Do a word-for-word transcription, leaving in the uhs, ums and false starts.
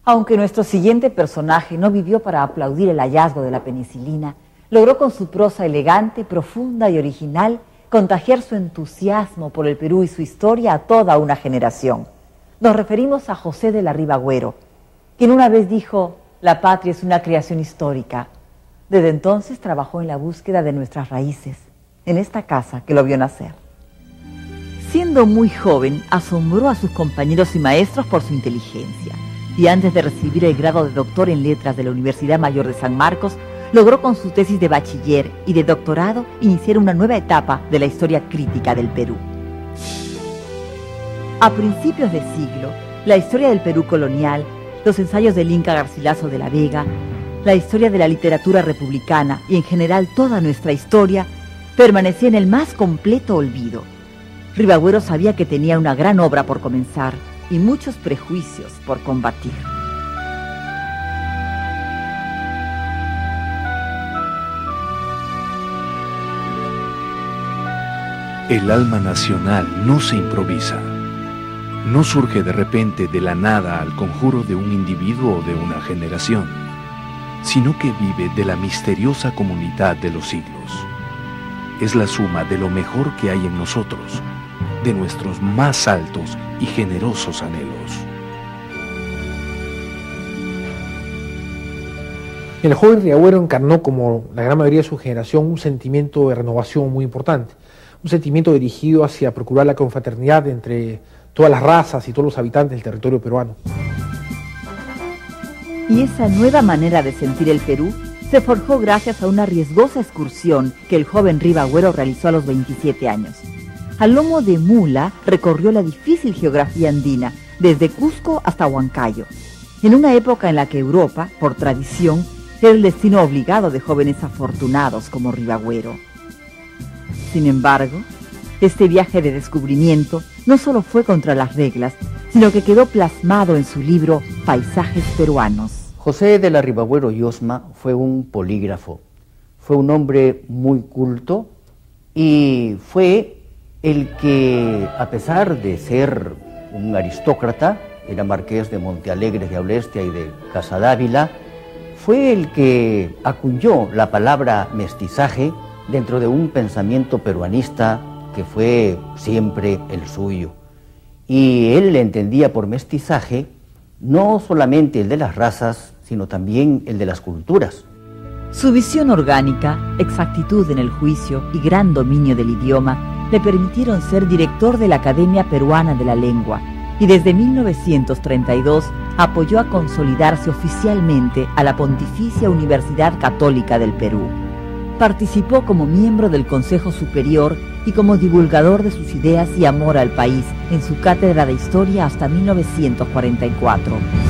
Aunque nuestro siguiente personaje no vivió para aplaudir el hallazgo de la penicilina, logró con su prosa elegante, profunda y original contagiar su entusiasmo por el Perú y su historia a toda una generación. Nos referimos a José de la Riva Agüero, quien una vez dijo: la patria es una creación histórica. Desde entonces trabajó en la búsqueda de nuestras raíces, en esta casa que lo vio nacer. Siendo muy joven, asombró a sus compañeros y maestros por su inteligencia, y antes de recibir el grado de doctor en letras de la Universidad Mayor de San Marcos, logró con su tesis de bachiller y de doctorado iniciar una nueva etapa de la historia crítica del Perú. A principios de siglo, la historia del Perú colonial, los ensayos del Inca Garcilaso de la Vega, la historia de la literatura republicana y en general toda nuestra historia permanecía en el más completo olvido. Riva Agüero sabía que tenía una gran obra por comenzar y muchos prejuicios por combatir. El alma nacional no se improvisa. No surge de repente de la nada al conjuro de un individuo o de una generación, sino que vive de la misteriosa comunidad de los siglos. Es la suma de lo mejor que hay en nosotros, de nuestros más altos y generosos anhelos. El joven Riva Agüero encarnó, como la gran mayoría de su generación, un sentimiento de renovación muy importante, un sentimiento dirigido hacia procurar la confraternidad entre todas las razas y todos los habitantes del territorio peruano. Y esa nueva manera de sentir el Perú se forjó gracias a una riesgosa excursión que el joven Riva Agüero realizó a los veintisiete años. Al lomo de mula recorrió la difícil geografía andina, desde Cusco hasta Huancayo, en una época en la que Europa, por tradición, era el destino obligado de jóvenes afortunados como Riva Agüero. Sin embargo, este viaje de descubrimiento no solo fue contra las reglas, sino que quedó plasmado en su libro Paisajes Peruanos. José de la Riva Agüero y Osma fue un polígrafo, fue un hombre muy culto y fue el que, a pesar de ser un aristócrata, era marqués de Montealegre de Aulestia y de Casa Dávila, fue el que acuñó la palabra mestizaje dentro de un pensamiento peruanista que fue siempre el suyo. Y él entendía por mestizaje no solamente el de las razas, sino también el de las culturas. Su visión orgánica, exactitud en el juicio y gran dominio del idioma le permitieron ser director de la Academia Peruana de la Lengua, y desde mil novecientos treinta y dos apoyó a consolidarse oficialmente a la Pontificia Universidad Católica del Perú. Participó como miembro del Consejo Superior y como divulgador de sus ideas y amor al país en su cátedra de Historia hasta mil novecientos cuarenta y cuatro.